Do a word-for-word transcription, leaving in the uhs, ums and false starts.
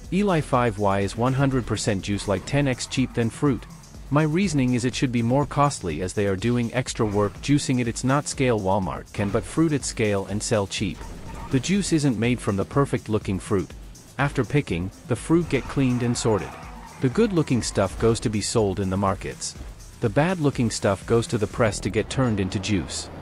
Eli five Y is one hundred percent juice, like ten x cheap than fruit. My reasoning is it should be more costly as they are doing extra work juicing it. It's not scale. Walmart can but fruit at scale and sell cheap. The juice isn't made from the perfect looking fruit. After picking, the fruit get cleaned and sorted. The good looking stuff goes to be sold in the markets. The bad looking stuff goes to the press to get turned into juice.